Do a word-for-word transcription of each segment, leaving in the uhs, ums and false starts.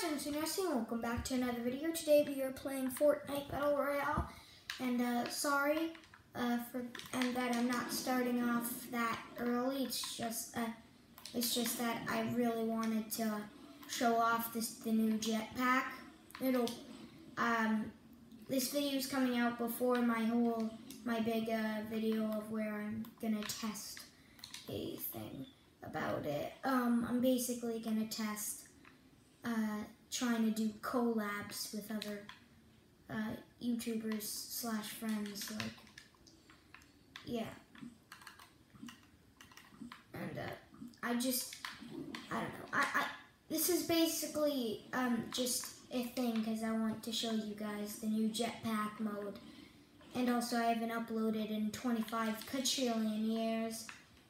I'm Sunasi and welcome back to another video. Today we are playing Fortnite Battle Royale, and uh, sorry uh, for and that I'm not starting off that early. It's just uh, it's just that I really wanted to show off this the new jetpack. It'll um, this video is coming out before my whole my big uh, video of where I'm gonna test a thing about it. Um, I'm basically gonna test. Uh, trying to do collabs with other uh, YouTubers slash friends, like, yeah. And uh, I just, I don't know. I, I this is basically um, just a thing because I want to show you guys the new jetpack mode, and also I haven't uploaded in twenty-five quadrillion years.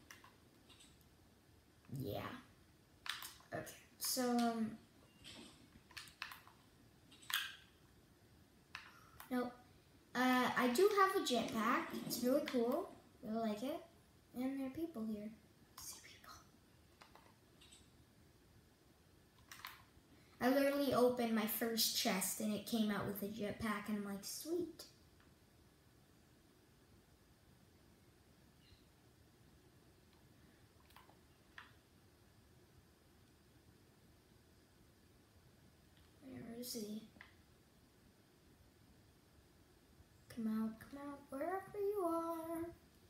Yeah. Okay. So um. No, uh, I do have a jetpack. It's really cool. Really like it. And there are people here. I see people. I literally opened my first chest and it came out with a jetpack and I'm like, sweet. Where is he? Come out, come out, wherever you are.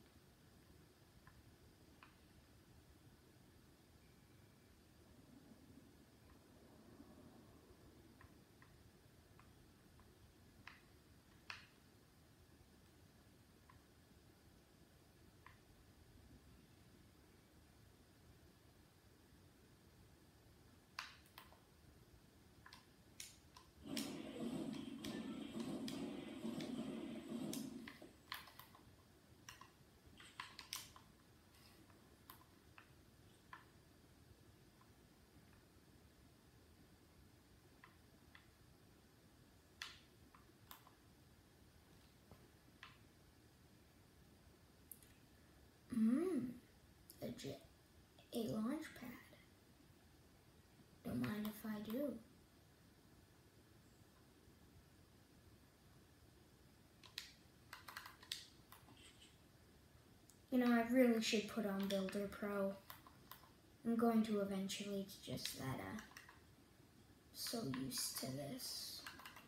Mmm, a jet, a launch pad. Don't mind if I do. You know, I really should put on Builder Pro. I'm going to eventually. It's just that, uh, so used to this.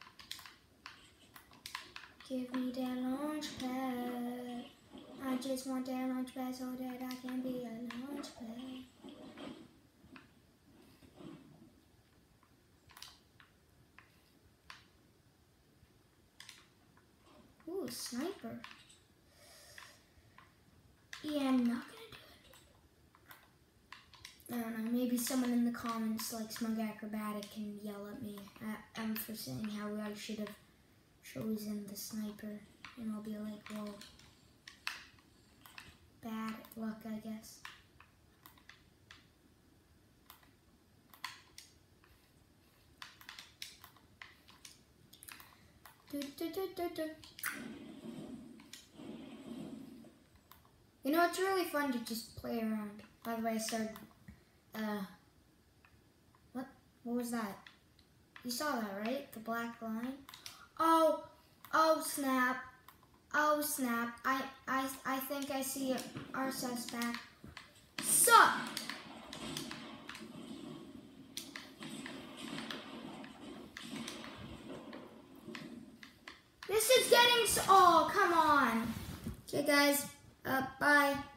Give me that launch pad. I just want that launch pad so that I can be a launch pad. Ooh, sniper. Yeah, I'm not gonna do it. I don't know, maybe someone in the comments like Smug Acrobatic can yell at me at, um, for saying how I should have chosen the sniper. And I'll be like, well, bad luck, I guess. Do, do, do, do, do. You know, it's really fun to just play around. By the way, I started, uh, what? What was that? You saw that, right? The black line? Oh, oh snap. Oh snap, I, I, I think I see our suspect. Sup? This is getting so, oh, come on. Okay guys, uh, bye.